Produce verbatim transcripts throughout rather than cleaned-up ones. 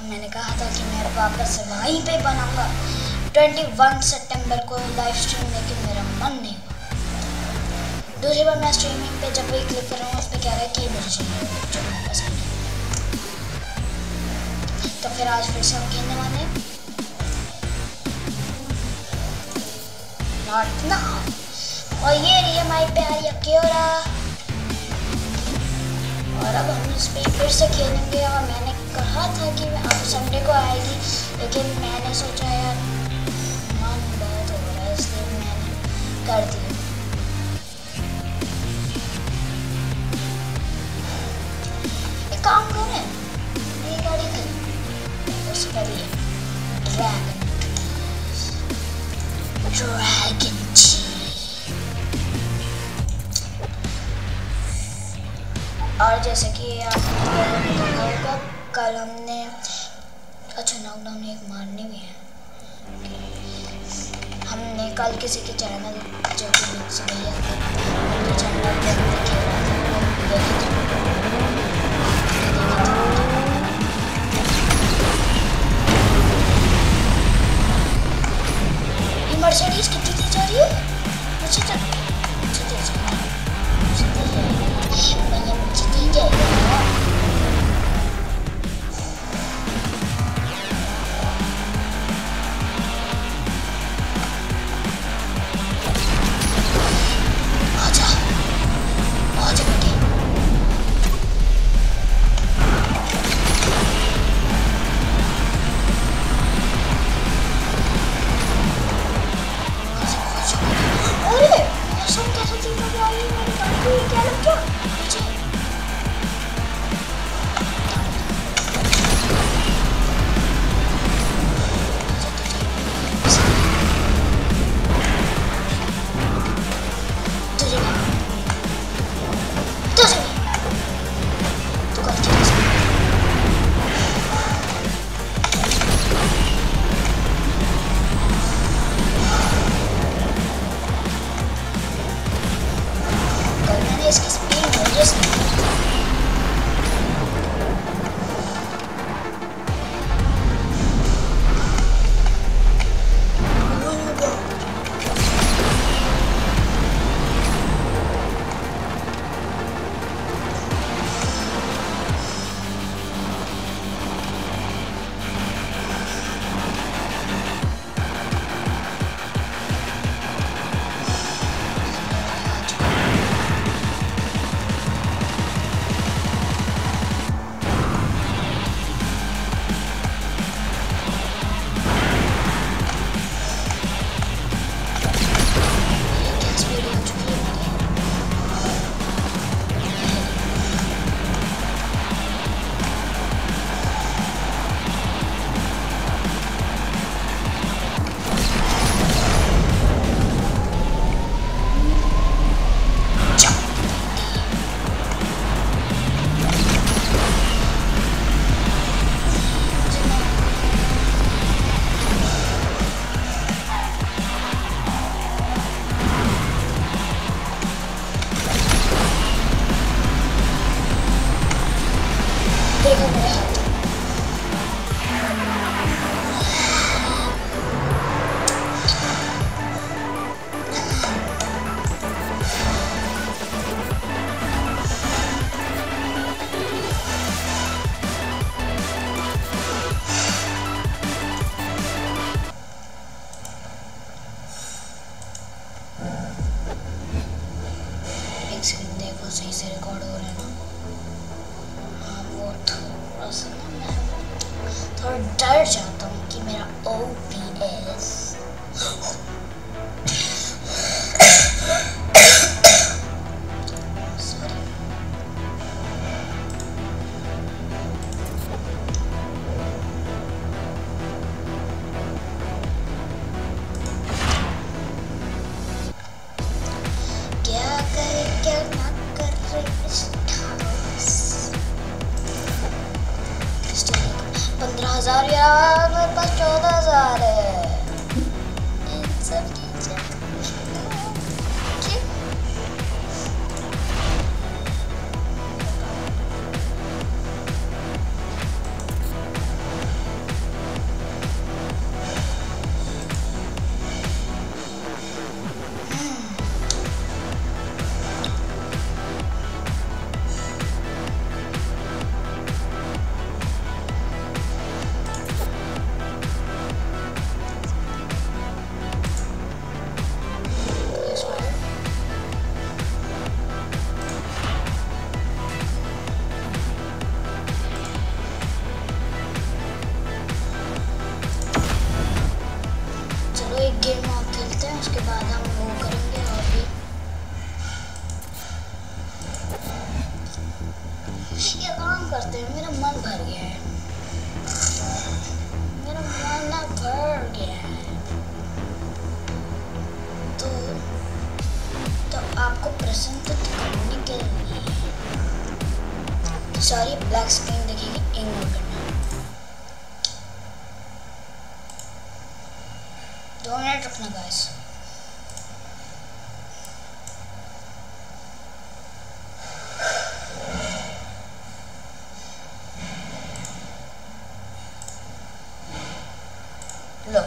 मैंने कहा था कि मैं वापस से वहीं पे बनाऊंगा इक्कीस सितंबर को लाइव स्ट्रीम, लेकिन मेरा मन नहीं हुआ। दूसरी बार मैं स्ट्रीमिंग पे जब भी क्लिक कर रहा हूँ उस पर कह रहा है कि मुझे चाहिए जो मेरे पास नहीं। तो फिर आज फिर से हम खेलने वाले हैं नॉट नाउ। और ये रही हमारी प्यारी अक्योरा, और अब हम इस पर फिर से खेलेंगे। और मैंने कहा था कि मैं अब संडे को आएगी, लेकिन मैंने सोचा यार मन बहुत हो रहा है, इसलिए मैंने कर दिया। एक काम करें, ये गाड़ी खरीद, उस पर भी ड्रैगन ड्रैगन और जैसे कि आपने देखा होगा कल हमने, अच्छा नॉकडाउन एक मारनी भी है, हमने कल किसी के चैनल जो कि मिक्स भैया थे उनके चैनल पे हमने खेला था, ये मर्सिडीज कितनी दी जा रही है मुझे तो मुझे दे जाएगी भैया, मुझे दी जाएगी। देखो सही से रिकॉर्ड हो रहा है ना। हाँ वो थोड़ा सा मैं थोड़ा डर जाता हूँ कि मेरा ओ पी एस पंद्रह हजार यार मेरे पास चौदह हजार है। इन सब चीजें काम करते हैं, मेरा मन भर गया है, मेरा मन ना भर गया है। तो तो आपको प्रसन्न करने के लिए सारी ब्लैक स्क्रीन दिखेगी, इग्नोर करना। दो मिनट रुकना गाइस। लो,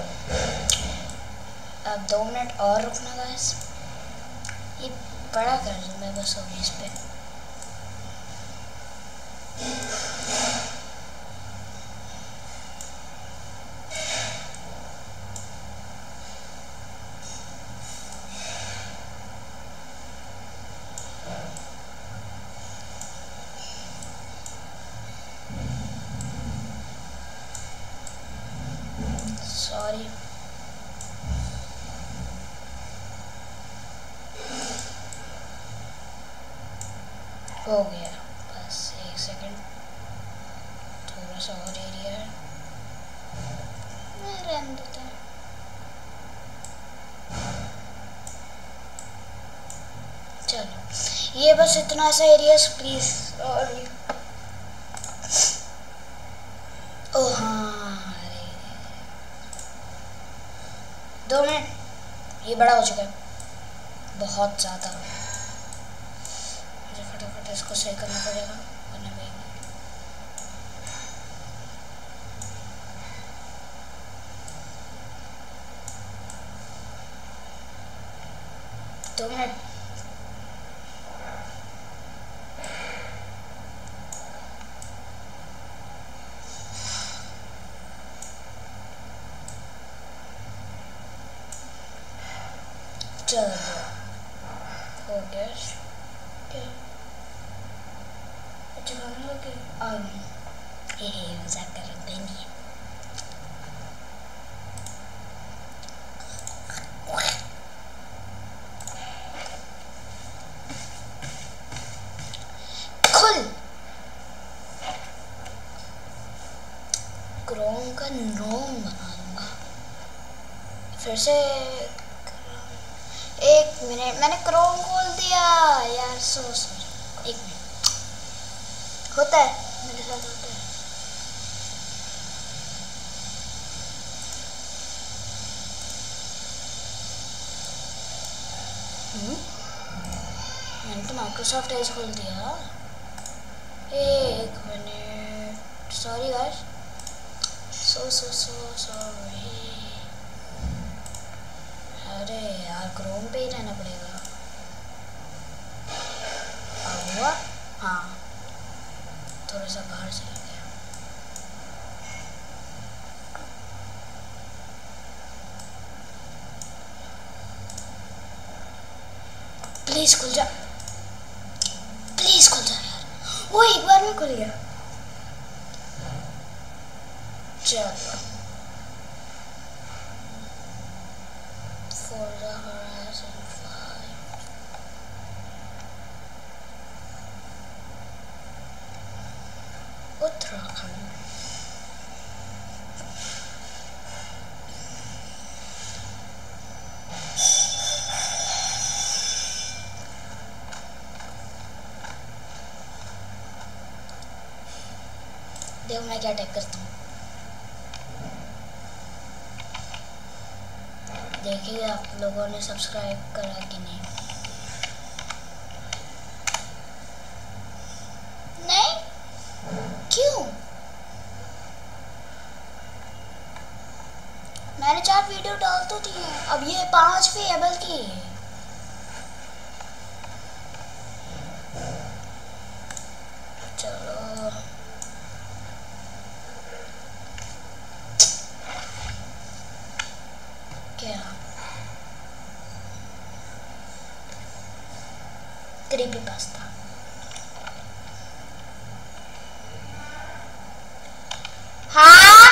अब दो मिनट और रुकना गाइस। ये बड़ा कर दूँ मैं बस अभी इस पे। सॉरी, हो गया, बस एक सेकंड, थोड़ा सा और एरिया है, रहने देते हैं। चलो, ये बस इतना सा एरिया प्लीज। और ओ हाँ, अरे दो मिनट, ये बड़ा हो चुका है बहुत ज़्यादा। मुझे फटाफट इसको सही करना पड़ेगा वरना मैं दो मिनट। चलो हो गया, क्या अच्छा खाने लगे? आ गई, हे मजाक कर रहे नहीं। खुल क्रोम का रोम बना दूंगा फिर से। एक मिनट, मैंने क्रोम खोल दिया यार, सो सॉरी। एक मिनट, होता है मेरे साथ, होता है। हम्म, मैंने तो माइक्रोसॉफ्ट एज खोल दिया। एक minute, sorry guys, so so so sorry. अरे यार, क्रोम पे ही रहना पड़ेगा। अब हुआ? हाँ, थोड़ा सा बाहर चला गया। प्लीज खुल जा, प्लीज खुल जा यार। वो एक बार में खुल गया। चलो, Forza Horizon five। उत्तराखंड। देखो मैं क्या टाइप करता हूँ, देखिए आप लोगों ने सब्सक्राइब करा कि नहीं। नहीं, क्यों? मैंने चार वीडियो डाल तो दी है, अब ये पांचवी है बल्कि। चलो क्या क्रीपी पास्ता। हाँ,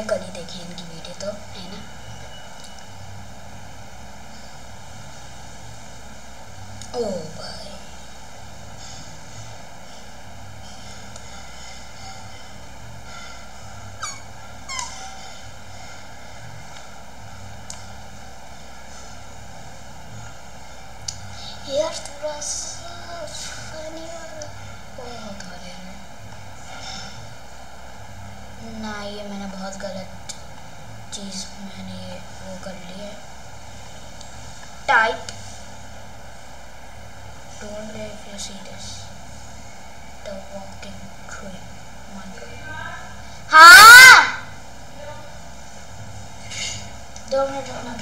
कल ही देखी इनकी वीडियो तो है ना। ओ भाई यार थोड़ा सा फनी और बहुत हो रहा है ना। ये मैंने बहुत गलत चीज़ मैंने ये वो कर ली है। Type don't if you see this the walking tree. हाँ दो मिनट रुकना।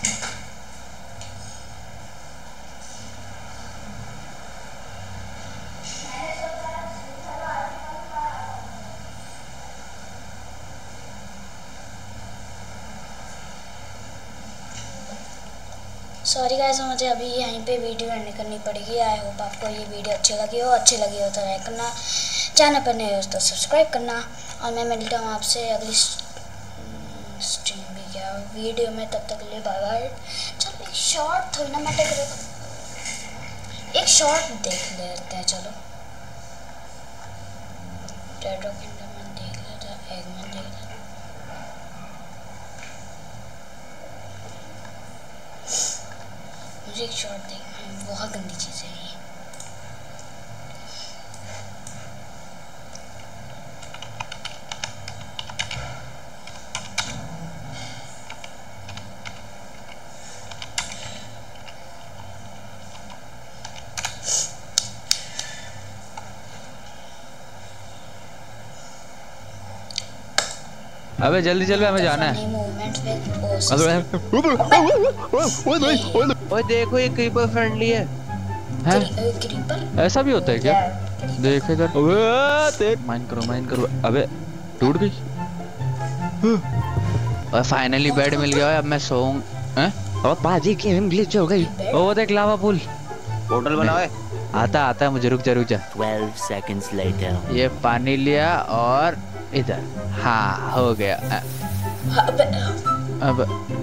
सॉरी गाइस, मुझे अभी यहीं पे वीडियो एंड करनी पड़ेगी। आई होप आपको ये वीडियो अच्छी लगी हो। अच्छी लगी हो तो लाइक करना, चैनल पर नए हो तो सब्सक्राइब करना। और मैं मिलता हूँ आपसे अगली स्ट्रीम भी क्या वीडियो में। तब तक के लिए बाय बाय। चलो एक शॉर्ट थोड़ी ना मैटर करेगा, एक शॉर्ट देख लेते हैं। चलो डेड रॉक एंडरमैन देख लेता, एगमैन देख लेता। मुझे एक शॉर्ट देखना है, बहुत गंदी चीज़ है ये। अबे जल्दी चल, हमें जाना है। ओए देखो ये क्रीपर फ्रेंडली है। हैं? ऐसा भी होता है क्या? देख इधर। देख माइन करो माइन करो। अबे टूट गई। और फाइनली बेड मिल गया है। अब मैं सोऊंगा। हैं? और पाजी की ग्लिच हो गई। ओ देख लावा पुल। पोर्टल बनाओ है। आता आता मुझे, रुक जा रुक जा। twelve seconds later. ये पानी लिया और इधर। हाँ हो गया। अब अब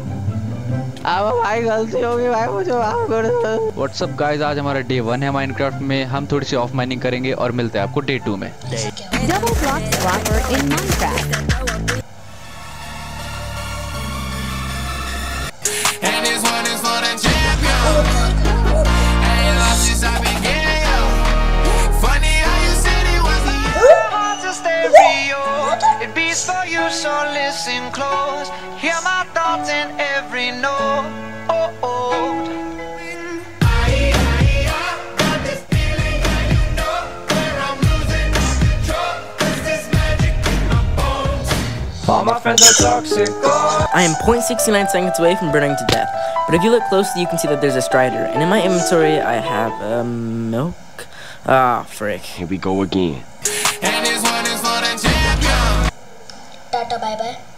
भाई गलती हो गई भाई, मुझे माफ कर दो। व्हाट्सअप गाइस, आज हमारा डे वन है माइनक्राफ्ट में। हम थोड़ी सी ऑफ माइनिंग करेंगे और मिलते हैं आपको डे टू में। Double block swapper in Minecraft. And this one is for the champion. Ain't lost since I began. Funny how you said it was the stereo. It beats for you, so listen close. Hear my thoughts in every note. Oh oh. All my friends are toxic. I am zero point six nine seconds away from burning to death, but if you look closely, you can see that there's a strider, and in my inventory, I have um, milk. Ah, frick. Here we go again. And this one is for the champion. Tata bye bye.